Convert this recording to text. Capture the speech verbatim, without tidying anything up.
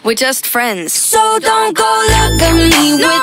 We're just friends. So don't go look at me when